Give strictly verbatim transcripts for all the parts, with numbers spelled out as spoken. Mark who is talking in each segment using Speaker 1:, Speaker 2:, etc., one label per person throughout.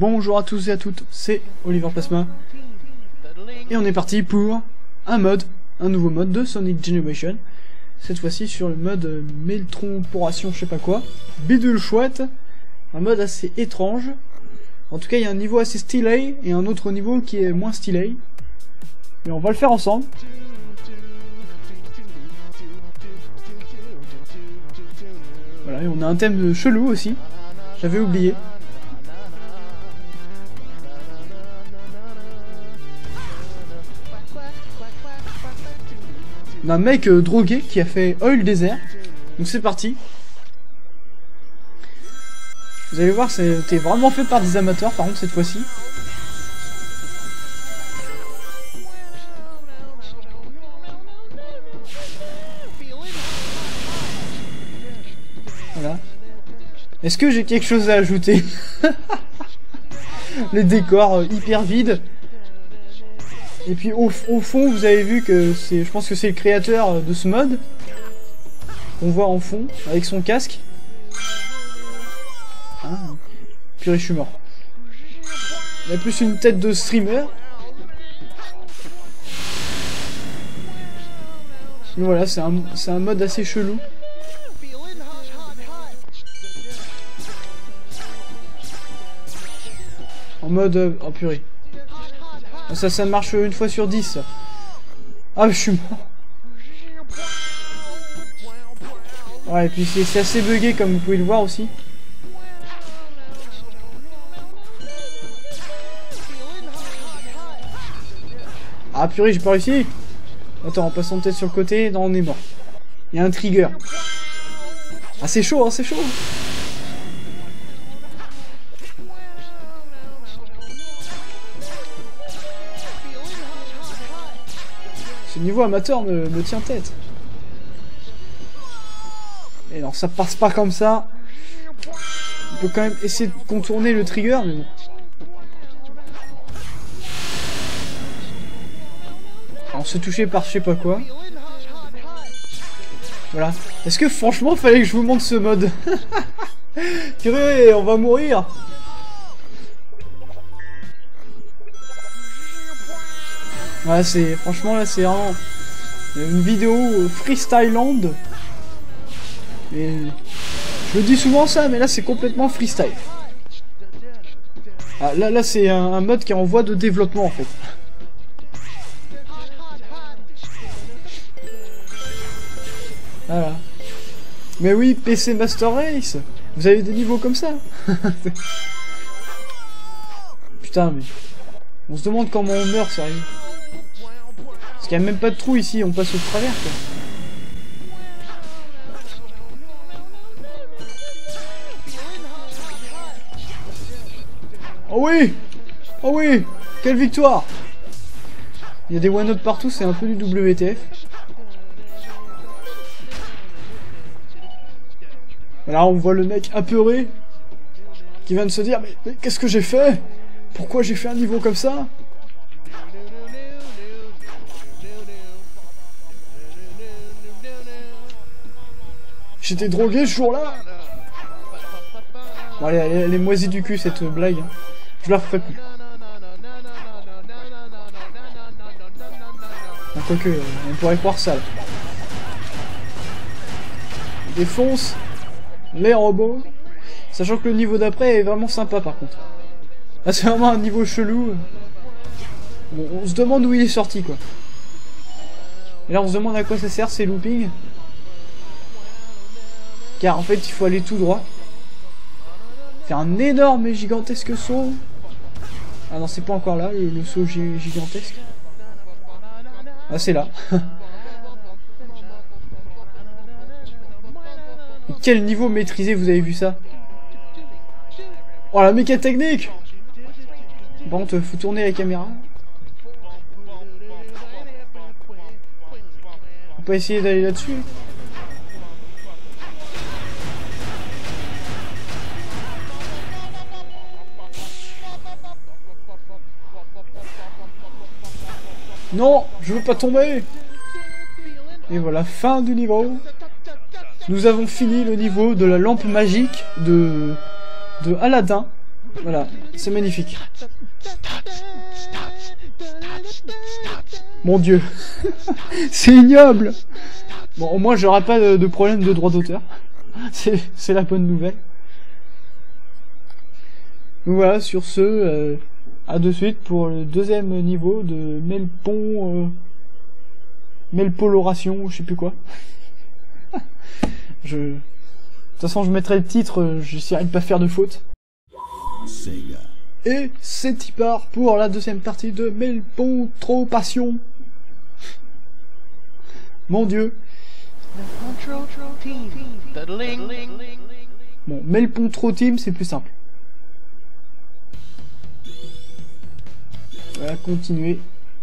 Speaker 1: Bonjour à tous et à toutes, c'est Oliver Plasma. Et on est parti pour un mode, un nouveau mode de Sonic Generation. Cette fois-ci sur le mode Meltronporation, je sais pas quoi. Bidule chouette. Un mode assez étrange. En tout cas, il y a un niveau assez stylé et un autre niveau qui est moins stylé. Et on va le faire ensemble. Voilà, et on a un thème chelou aussi. J'avais oublié. On a un mec euh, drogué qui a fait Oil Desert. Donc c'est parti. Vous allez voir, c'était vraiment fait par des amateurs par contre cette fois-ci. Voilà. Est-ce que j'ai quelque chose à ajouter? Les décors euh, hyper vides. Et puis au, au fond, vous avez vu que c'est, je pense que c'est le créateur de ce mode. On voit en fond, avec son casque. Ah, purée, je suis mort. Il y a plus une tête de streamer. Et voilà, c'est un, c'est un mode assez chelou. En mode... Oh purée. Ça, ça marche une fois sur dix. Ah, je suis mort. Ouais, et puis c'est assez bugué comme vous pouvez le voir aussi. Ah purée, j'ai pas réussi. Attends, en passant de tête sur le côté, non, on est mort. Il y a un trigger. Ah, c'est chaud, hein, c'est chaud. Ce niveau amateur me, me tient tête. Et non, ça passe pas comme ça. On peut quand même essayer de contourner le trigger, mais bon. Alors, se toucher par je sais pas quoi. Voilà. Est-ce que franchement, fallait que je vous montre ce mode? Purée, on va mourir. Voilà, c'est franchement là, c'est vraiment une vidéo freestyland. Et je le dis souvent ça, mais là c'est complètement freestyle. Ah, là, là c'est un, un mode qui est en voie de développement en fait. Voilà. Mais oui, P C Master Race, vous avez des niveaux comme ça. Putain, mais on se demande comment on meurt, sérieux. Parce qu'il n'y a même pas de trou ici, on passe au travers quoi. Oh oui! Oh oui! Quelle victoire! Il y a des one-up partout, c'est un peu du W T F. Là on voit le mec apeuré qui vient de se dire mais, mais qu'est-ce que j'ai fait? Pourquoi j'ai fait un niveau comme ça? J'étais drogué ce jour-là. Bon allez, elle, elle est moisie du cul cette blague. Je la referai plus. Ah, quoique, on pourrait croire ça là. On défonce les robots. Sachant que le niveau d'après est vraiment sympa par contre. Là c'est vraiment un niveau chelou. Bon, on se demande où il est sorti quoi. Et là on se demande à quoi ça sert ces loopings. Car en fait il faut aller tout droit. Faire un énorme et gigantesque saut. Ah non c'est pas encore là le, le saut gi gigantesque. Ah c'est là. Quel niveau maîtrisé, vous avez vu ça? Oh la méca technique. Bon, te faut tourner la caméra. On peut essayer d'aller là-dessus. Non, je veux pas tomber. Et voilà, fin du niveau. Nous avons fini le niveau de la lampe magique de, de Aladdin. Voilà, c'est magnifique. Mon Dieu. C'est ignoble. Bon, au moins j'aurai pas de, de problème de droit d'auteur. C'est la bonne nouvelle. Donc voilà, sur ce, euh, à de suite pour le deuxième niveau de Melpon... Euh, Melpoloration, je sais plus quoi. je... De toute façon, je mettrai le titre, j'essaierai de pas faire de faute. Sega. Et c'est y part pour la deuxième partie de Melpon Trop Passion. Mon Dieu. Bon, Melpon Trop Team, c'est plus simple. On va continuer.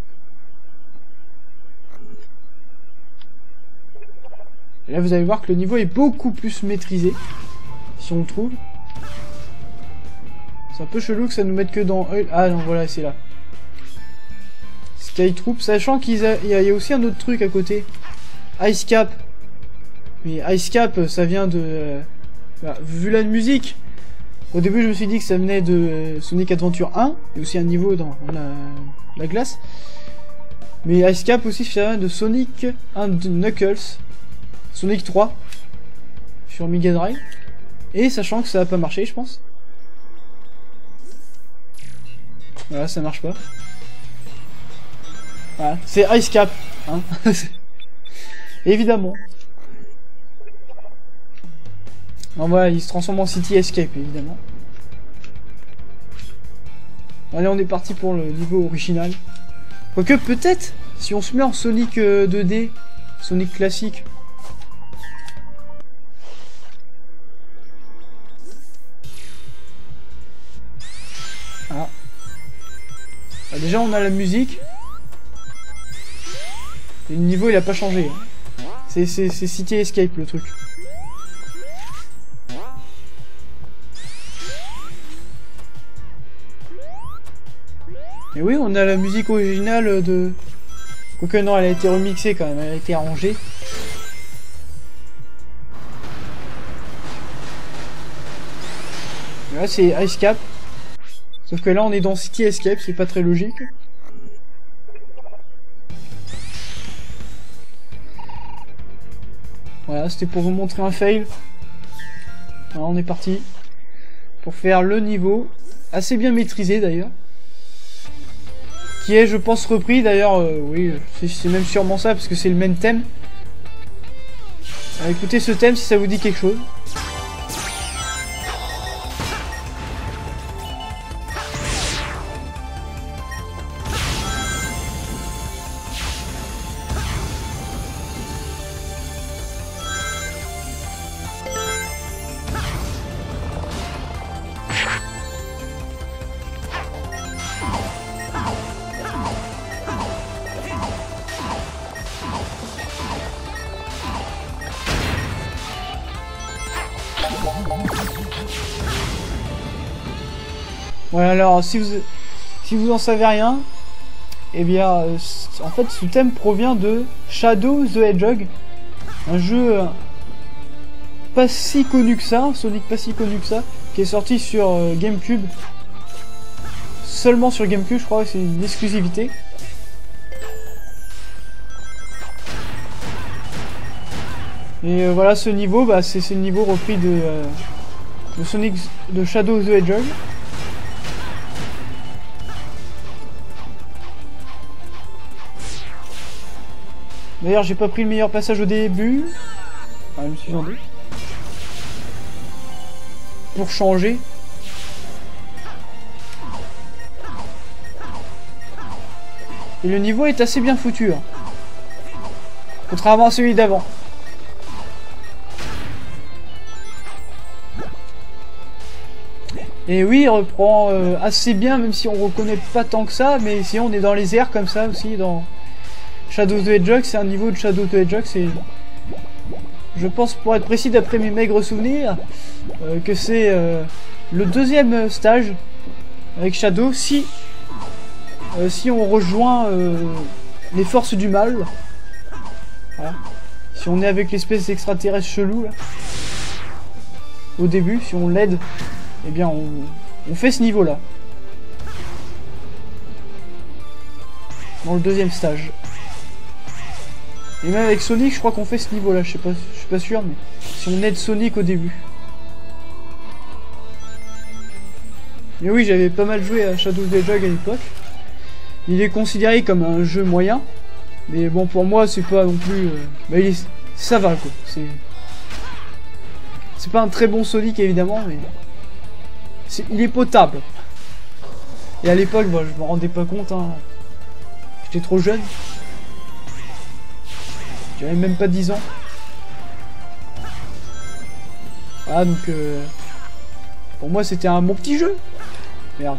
Speaker 1: Et là, vous allez voir que le niveau est beaucoup plus maîtrisé, si on le trouve. C'est un peu chelou que ça nous mette que dans... Ah non, voilà, c'est là. Skytroop, sachant qu'il a... y a aussi un autre truc à côté. Ice Cap. Mais Ice Cap, ça vient de... Euh... Bah, vu la musique, au début, je me suis dit que ça venait de euh, Sonic Adventure un. Il y a aussi un niveau dans la, la glace. Mais Ice Cap aussi, ça vient de Sonic and Knuckles. Sonic trois sur Mega Drive, et sachant que ça va pas marcher, je pense. Voilà, ça marche pas. Voilà, c'est Ice Cap, hein. Évidemment. Non, voilà, il se transforme en City Escape, évidemment. Allez, on est parti pour le niveau original. Quoique, peut-être, si on se met en Sonic euh, deux D, Sonic classique. Ah. Ah, déjà on a la musique. Et le niveau il a pas changé. Hein. C'est City Escape le truc. Et oui, on a la musique originale de... Quoique non, elle a été remixée quand même, elle a été arrangée. Et là c'est Ice Cap. Sauf que là on est dans City Escape, c'est pas très logique. Voilà, c'était pour vous montrer un fail. Alors on est parti pour faire le niveau, assez bien maîtrisé d'ailleurs. Qui est je pense repris d'ailleurs, euh, oui, c'est même sûrement ça parce que c'est le même thème. Alors, écoutez ce thème si ça vous dit quelque chose. Voilà, alors si vous si vous en savez rien, eh bien euh, en fait ce thème provient de Shadow the Hedgehog, un jeu euh, pas si connu que ça, Sonic pas si connu que ça, qui est sorti sur euh, GameCube, seulement sur GameCube je crois, c'est une exclusivité. Et euh, voilà, ce niveau, bah, c'est le niveau repris de, euh, de Sonic de Shadow the Hedgehog. D'ailleurs, j'ai pas pris le meilleur passage au début. Enfin, je me suis vendu. Pour changer. Et le niveau est assez bien foutu. Hein. Contrairement à celui d'avant. Et oui, il reprend euh, assez bien, même si on reconnaît pas tant que ça. Mais si on est dans les airs comme ça aussi, dans... Shadow the Hedgehog, c'est un niveau de Shadow the Hedgehog, c'est... Je pense, pour être précis d'après mes maigres souvenirs, euh, que c'est euh, le deuxième stage avec Shadow, si, euh, si on rejoint euh, les forces du mal. Voilà. Si on est avec l'espèce d'extraterrestre chelou, là, au début, si on l'aide, eh bien on, On fait ce niveau-là. Dans le deuxième stage. Et même avec Sonic, je crois qu'on fait ce niveau-là. Je sais pas, je suis pas sûr, mais si on aide Sonic au début. Mais oui, j'avais pas mal joué à Shadow of the Hedgehog à l'époque. Il est considéré comme un jeu moyen. Mais bon, pour moi, c'est pas non plus... Euh... Bah, il est... ça va, quoi. C'est... C'est pas un très bon Sonic, évidemment, mais... Est... Il est potable. Et à l'époque, bah, je me rendais pas compte, hein. J'étais trop jeune. J'avais même pas dix ans. Ah, donc... Euh... Pour moi, c'était un bon petit jeu. Merde.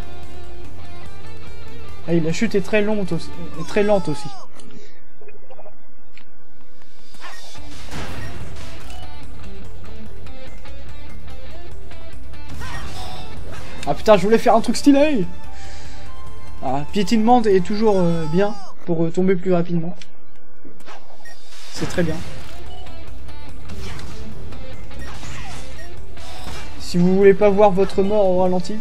Speaker 1: Ah, la chute est très lente aussi. Est très lente aussi. Ah putain, je voulais faire un truc stylé. Ah, piétinement est toujours euh, bien pour euh, tomber plus rapidement. C'est très bien. Si vous voulez pas voir votre mort au ralenti.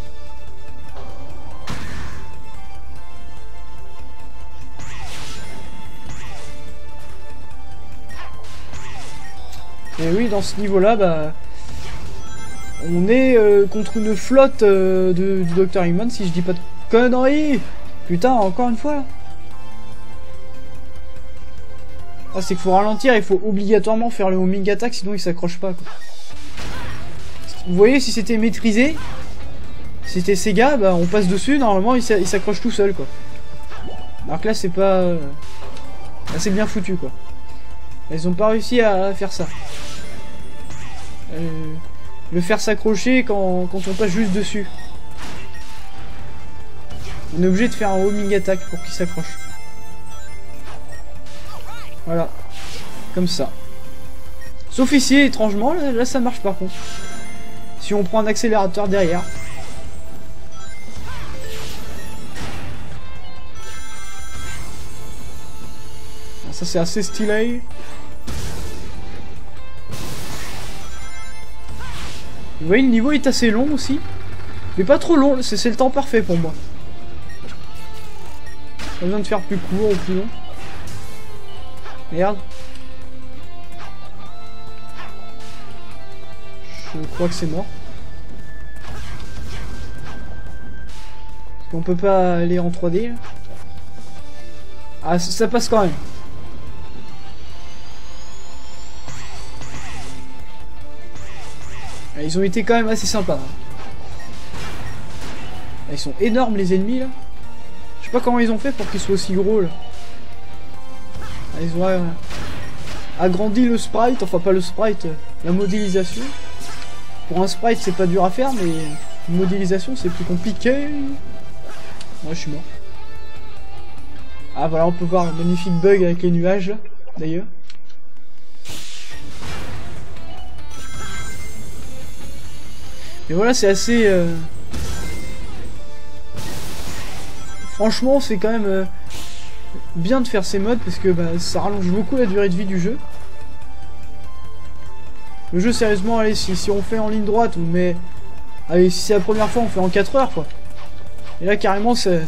Speaker 1: Et oui, dans ce niveau-là, bah... on est euh, contre une flotte euh, de, du docteur Eggman, si je dis pas de conneries. Putain, encore une fois là. Ah, c'est qu'il faut ralentir, il faut obligatoirement faire le homing attack, sinon il s'accroche pas, quoi. Vous voyez, si c'était maîtrisé, si c'était Sega, bah on passe dessus, normalement il s'accroche tout seul, quoi. Alors que là c'est pas... Là c'est bien foutu, quoi. Ils ont pas réussi à faire ça. Euh, le faire s'accrocher quand, quand on passe juste dessus. On est obligé de faire un homing attack pour qu'il s'accroche. Voilà. Comme ça. Sauf ici, étrangement, là, là ça marche par contre. Si on prend un accélérateur derrière. Ça c'est assez stylé. Vous voyez, le niveau est assez long aussi. Mais pas trop long, c'est le temps parfait pour moi. Pas besoin de faire plus court ou plus long. Merde. Je crois que c'est mort. Parce qu'on peut pas aller en trois D là. Ah, ça passe quand même. Ah, ils ont été quand même assez sympas. Ah, ils sont énormes les ennemis là. Je sais pas comment ils ont fait pour qu'ils soient aussi gros là. Ah, ils ont euh, agrandi le sprite, enfin pas le sprite, euh, la modélisation. Pour un sprite c'est pas dur à faire, mais une modélisation c'est plus compliqué. Moi je suis mort. Ah voilà, on peut voir un magnifique bug avec les nuages là, d'ailleurs. Et voilà, c'est assez... Euh... Franchement, c'est quand même euh, bien de faire ces modes parce que bah, ça rallonge beaucoup la durée de vie du jeu. Le jeu, sérieusement, allez, si, si on fait en ligne droite, on met... Allez, si c'est la première fois, on fait en quatre heures, quoi. Et là, carrément, c'est...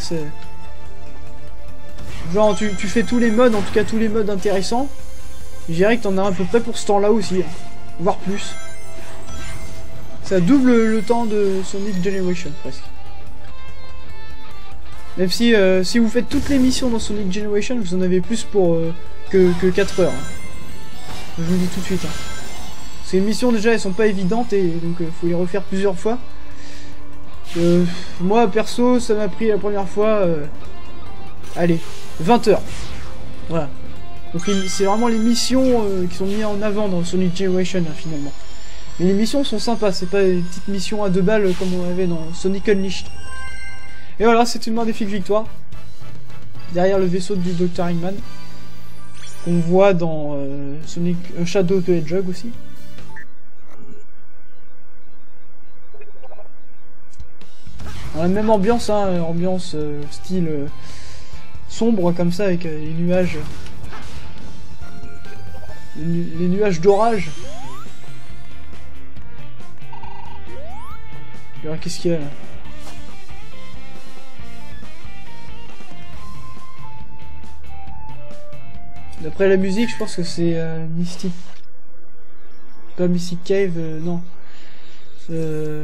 Speaker 1: Genre, tu, tu fais tous les modes, en tout cas tous les modes intéressants. Je dirais que t'en as à peu près pour ce temps-là aussi, hein. Voire plus. Ça double le temps de Sonic Generation, presque. Même si, euh, si vous faites toutes les missions dans Sonic Generation, vous en avez plus pour euh, que, que quatre heures. Hein. Je vous le dis tout de suite. Hein. Ces missions, déjà, elles sont pas évidentes, et donc euh, faut les refaire plusieurs fois. Euh, moi, perso, ça m'a pris la première fois... Euh, allez, vingt heures. Voilà. Donc c'est vraiment les missions euh, qui sont mises en avant dans Sonic Generation, hein, finalement. Mais les missions sont sympas, c'est pas des petites missions à deux balles comme on avait dans Sonic Unleashed. Et voilà, c'est une magnifique victoire. Derrière le vaisseau du docteur Eggman. Qu'on voit dans euh, Sonic euh, Shadow of the Hedgehog aussi. Dans la même ambiance, hein, ambiance euh, style euh, sombre comme ça, avec euh, les nuages. Les, nu les nuages d'orage. Alors qu'est-ce qu'il y a là? D'après la musique, je pense que c'est euh, Mystic... Pas Mystic Cave, euh, non. Euh...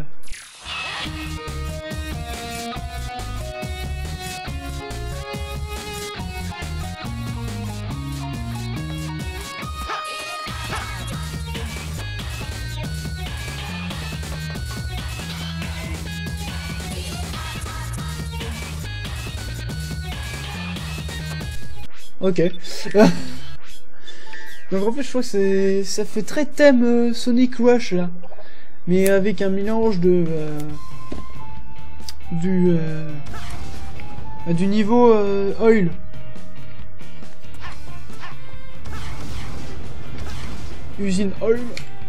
Speaker 1: Ok. Donc en fait je crois que c'est ça fait très thème euh, Sonic Rush là, mais avec un mélange de euh, du euh, du niveau euh, oil. Usine oil.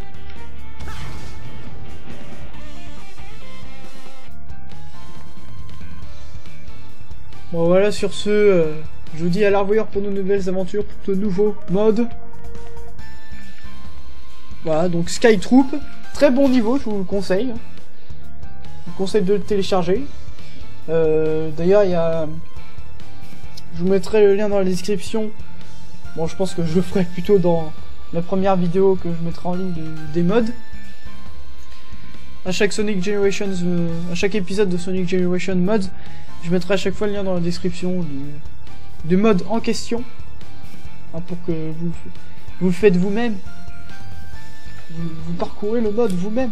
Speaker 1: Bon voilà, sur ce, euh, je vous dis à la revoyure pour de nouvelles aventures, pour de nouveaux modes. Voilà, donc Sky Troop, très bon niveau, je vous le conseille. Je vous conseille de le télécharger. Euh, D'ailleurs, il y a... Je vous mettrai le lien dans la description. Bon, je pense que je le ferai plutôt dans la première vidéo que je mettrai en ligne de, des mods. À chaque Sonic Generations, euh, à chaque épisode de Sonic Generation Mods, je mettrai à chaque fois le lien dans la description du, du mode en question. Hein, pour que vous, vous le faites vous-même. Vous, vous parcourez le mode vous-même.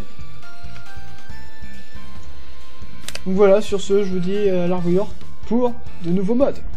Speaker 1: Donc voilà, sur ce, je vous dis à la revoyure pour de nouveaux modes.